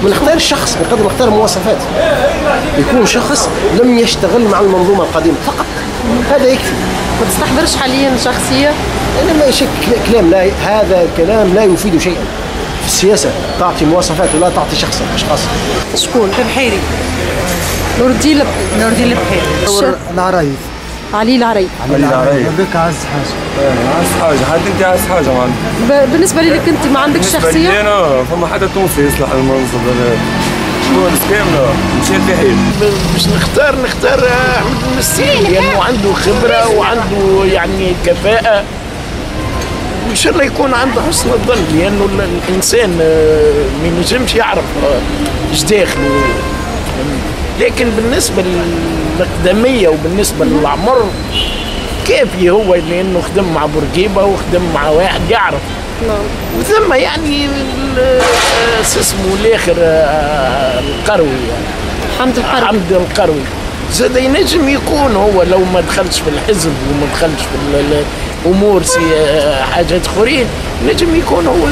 ونختار الشخص بقدر نختار مواصفات، يكون شخص لم يشتغل مع المنظومة القديمة فقط، هذا يكفي. ما تستحضرش حاليا شخصية؟ أنا ما كلام لا، هذا الكلام لا يفيد شيئا. في السياسة تعطي مواصفات ولا تعطي شخصا أشخاص. شكون؟ البحيري. نور الدين البحيري. العرايس. علي العريف. هذاك أعز حاجة. أعز حاجة، حد أنت أعز حاجة معنا. بالنسبة لك أنت ما عندكش شخصية؟ بالنسبة لي أنا فما حدا تونسي يصلح المنصب هذا. تونس كاملة مشيت في حيل. باش نختار أحمد المسيري لأنه عنده خبرة وعنده يعني كفاءة، وإن شاء الله يكون عنده حسن الظن، لأنه الإنسان ما ينجمش يعرف إيش داخله. لكن بالنسبة للأقدمية وبالنسبة للعمر كافي هو، لأنه خدم مع بورقيبة وخدم مع واحد يعرف. وثم يعني اسمه الآخر القروي يعني. حمد القروي زاد ينجم يكون هو لو ما دخلش في الحزب وما دخلش في الأمور حاجات أخرين، نجم يكون هو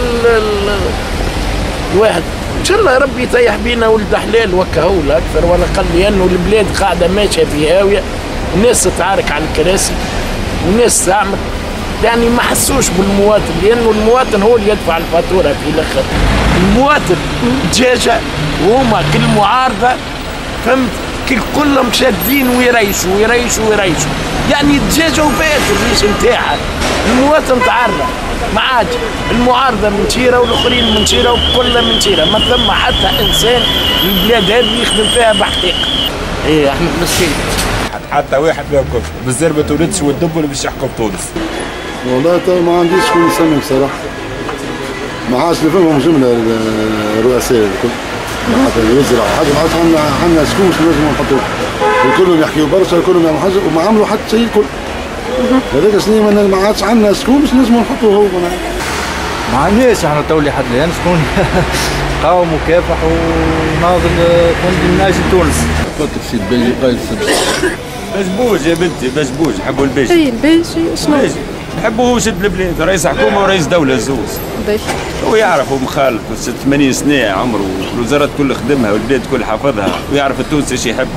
الواحد. ان شاء الله ربي يطيح بينا ولد حلال وكهو لا اكثر ولا اقل، لانه البلاد قاعده ماشيه في هاويه، الناس تتعارك على الكراسي والناس تعمل، يعني ما حسوش بالمواطن، لانه المواطن هو اللي يدفع الفاتوره في الاخر. المواطن دجاجه وهما كل معارضه فهمت كلهم شادين ويريشوا، يعني الدجاجه وفات الريش نتاعها. المواطن تعرض ما عادش المعارضه من شيره والاخرين من شيره وكلها من شيره، ما ثم حتى انسان البلاد هذه يخدم فيها بحقيقه. ايه احمد مسكين حتى واحد ما يوقفش بالزر ما تولدش والدب اللي باش يحكم تونس. والله ما عنديش شكون يسمي بصراحه، ما عادش نفهمهم جمله الرؤساء الكل، حتى الوزراء حتى ما عادش عندنا شكون باش نجموا نحطوه، الكلهم يحكيوا برشا، الكلهم يعملوا حاجه وما عملوا حتى شيء الكل. هذاك سنين ما عادش عندنا شكون باش نجموا نحطوه هو. ما عندناش احنا تولي حد الان شكون قاوم وكافح وناضل تنظيم ناجي تونس. قلت السيد بيجي قايد السبت. بجبوج يا بنتي بجبوج، نحبوا البيجي. اي البيجي شنو؟ نحبوا هو شد البلاد، رئيس حكومه ورئيس دوله الزوز. هو يعرف، هو مخالف 80 سنه عمره، الوزارات كل خدمها والبلاد كل حافظها، ويعرف التونسي ايش يحب.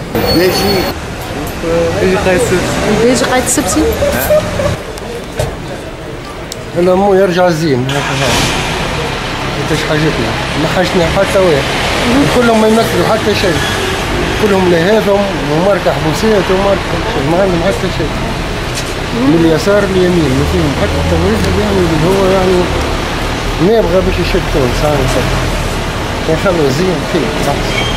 بيجي قايد السبسي. بيجي قايد السبسي؟ انا مو يرجع الزين انتش حاجتنا، ما حاجتنا حتى واحد، كلهم ما يمثلوا حتى شيء، كلهم لهيفهم وماركة حبوسية وماركة ما عندهم حتى شيء، من اليسار لليمين ما فيهم حتى التمريض، يعني اللي هو يعني ما يبغى باش يشد تونس، كان خلوا الزين خير.